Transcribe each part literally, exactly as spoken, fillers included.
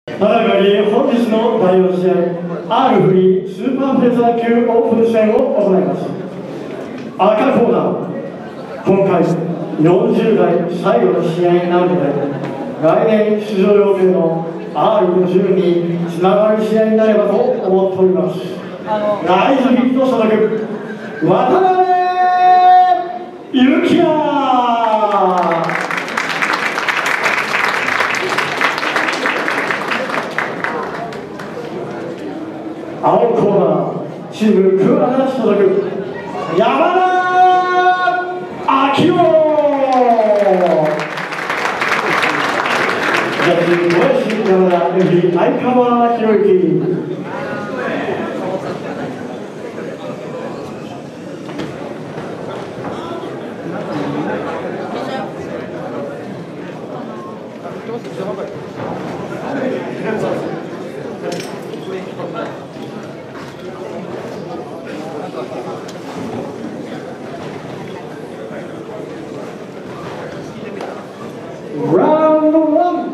ただいまより本日のだいよん試合、アールフリースーパーフェザー級オープン戦を行います。赤コーナー、今回よんじゅうだい最後の試合になるので、来年出場予定の アールごじゅう につながる試合になればと思っております。ライズビット所属、渡辺幸也。青コーナー、チーム桑名所属、山田明夫。ジャッジ、小林山田、エフビー相川博之。Round one.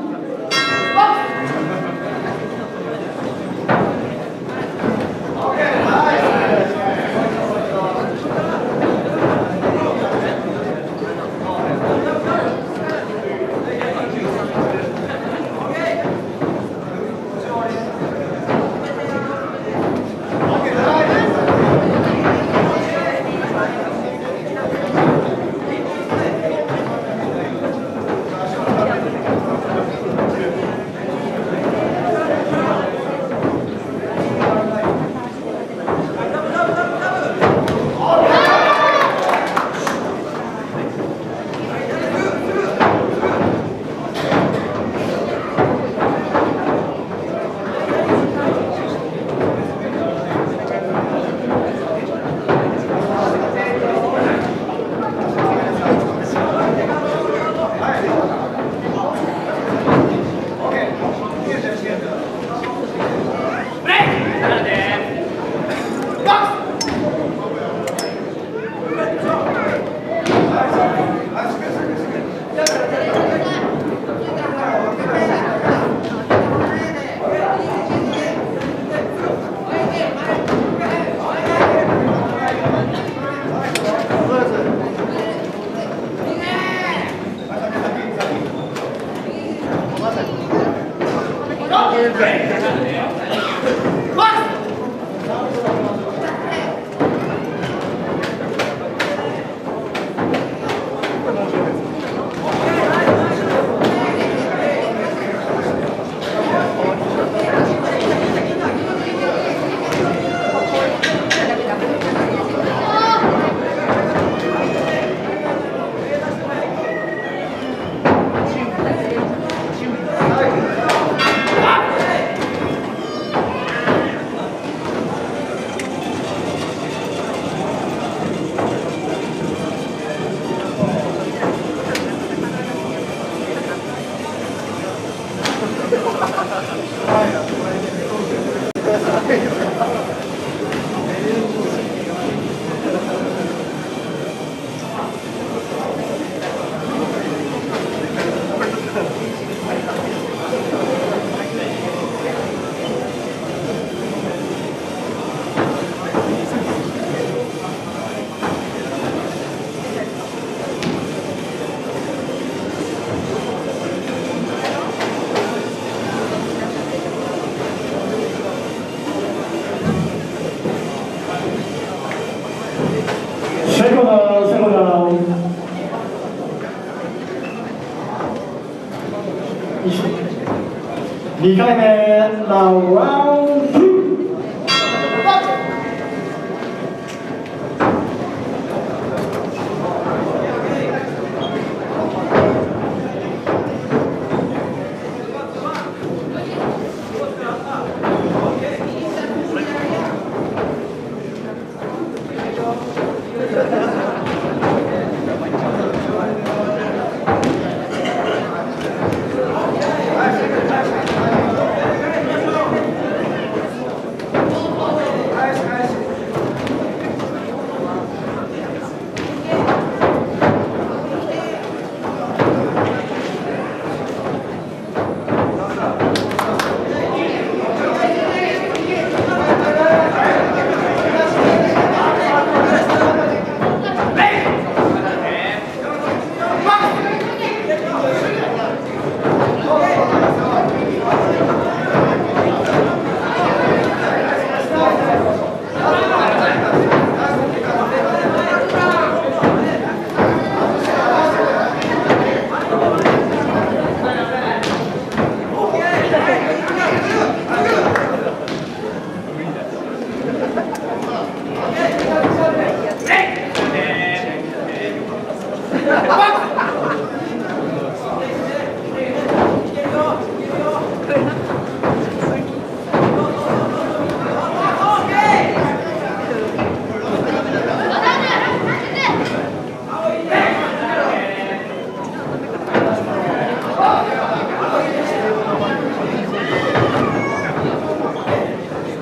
にかいめ、ラウンドツー。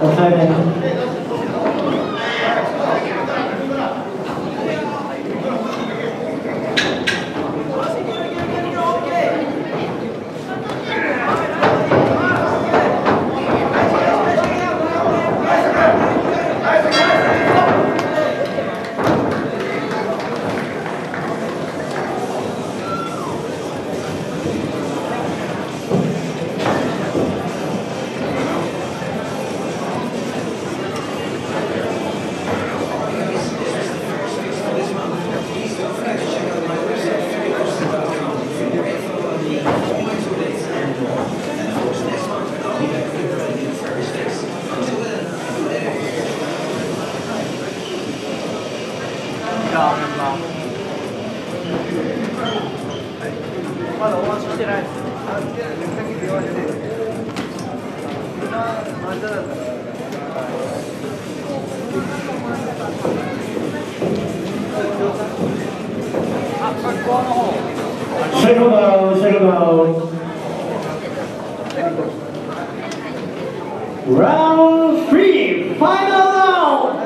抑えめ。 まだお待ちしてないです。あ、学校の方。 セコダウン、セコダウン。Round three, final round.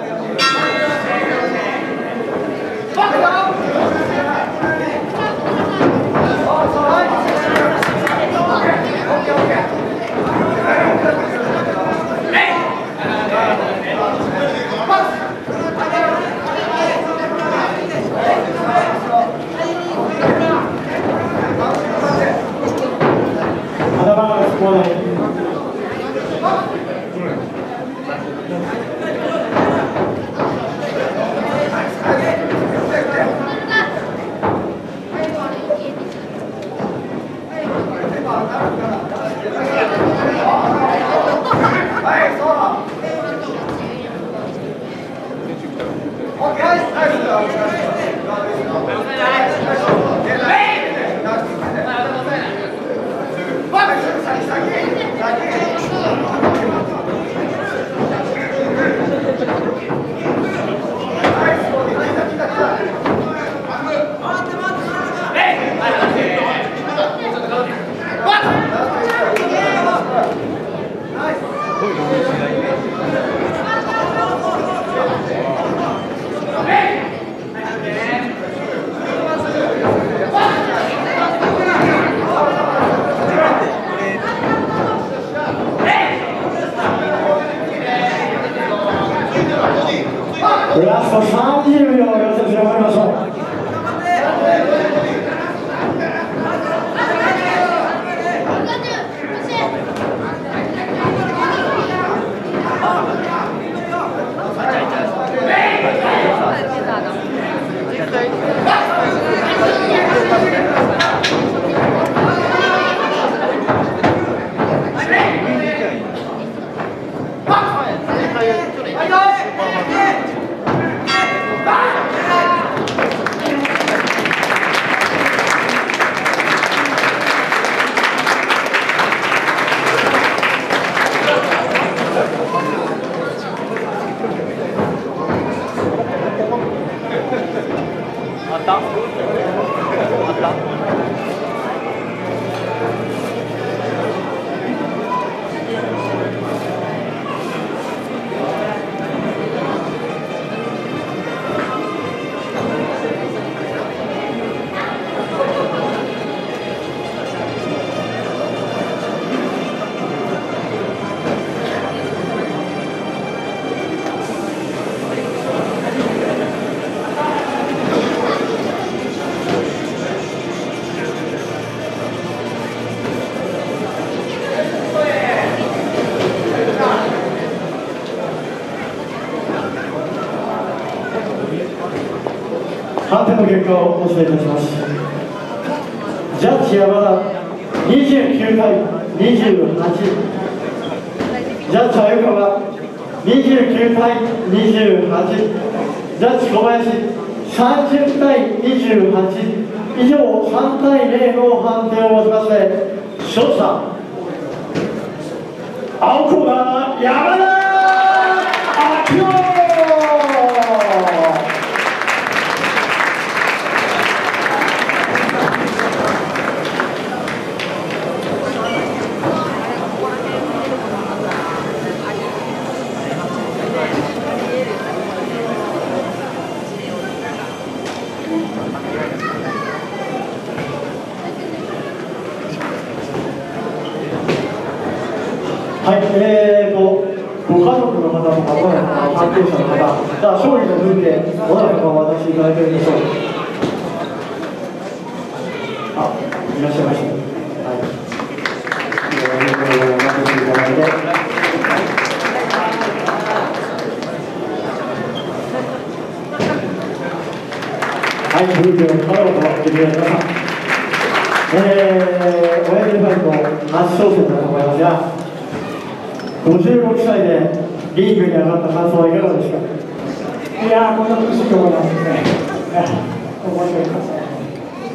ラストさんじゅうびょう予選頑張りましょう。判定の結果をお伝えいたします。ジャッジ山田にじゅうきゅうたいにじゅうはち、ジャッジ鮎川にじゅうきゅうたいにじゅうはち、ジャッジ小林さんじゅうたいにじゅうはち、以上さんたいゼロの判定をもちまして勝者青コーナー山田明夫。 はい、えーと、ご家族の方とか、関係者の方、じゃあ勝利の分でどなたかお渡しいただけるでしょうか。あ、いらっしゃいました。はい。えー、お渡しいただいて。はい、ブーケを配ろうとしてくれた皆さん。えー、親父ファイト初挑戦だと思いますが、ごじゅうろくさいでリーグに上がった感想はいかがですか。 いやー、こんな苦しいところなんですね。面白いです。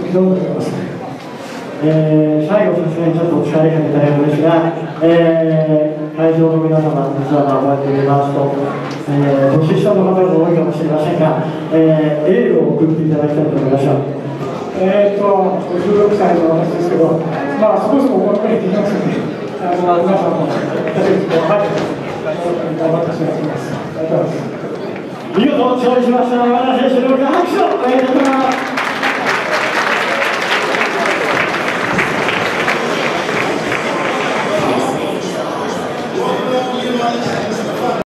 どうもます。 えー、最後さすがにちょっとお疲れかけたようですが、えー、会場の皆様、実はまあこうやって見ますと、えー、年下の方が多いかもしれませんが、えー、エールを送っていただきたいと思いました。 えーっと、ごじゅうろくさいの私ですけど、まあ、そこそこお若いできますので、あの皆さんも、私たちも、はい、頑張ってしまいます。ありがとうございます。 見事勝利しました山田選手の拍手をお願いいたします。